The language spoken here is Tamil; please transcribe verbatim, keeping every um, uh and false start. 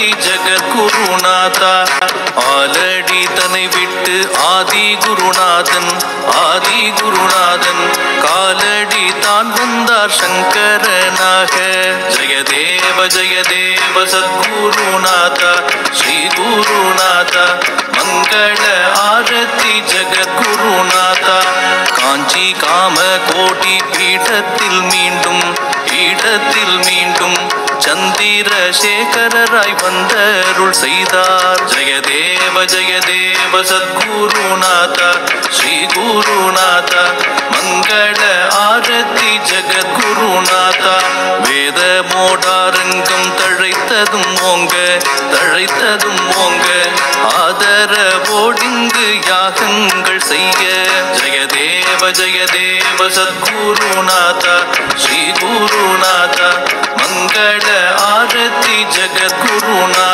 ஆரத்தி ஜெகத்குருநாதா ஆலடி தனை விட்டு ஆதி குருநாதன் ஆதி குருநாதன் காலடி தான் வந்தார் சங்கரனாக ஜெயதேவ ஜெயதேவ சத்குருநாதா ஸ்ரீ குருநாதா மங்கள ஆரத்தி ஜெகத்குருநாதா காஞ்சி காம கோடி பீடத்தில் மீண்டும் பீடத்தில் மீண்டும் சந்திரசேகரராய் வந்தருள் செய்தார் ஜெயதேவ ஜெயதேவ சத்குருநாதா ஸ்ரீ குருநாதா மங்கள ஆரத்தி ஜெகத்குருநாதா வேத மோடாரங்கம் தழைத்ததும் ஓங்க தழைத்ததும் ஓங்க ஆதரவோடிங்கு யாகங்கள் செய்ய ஜெயதேவ ஜெயதேவ சத்குருநாதா ஸ்ரீ குருநாதா மங்கள ஆரத்தி ஜெகத்குருநாதா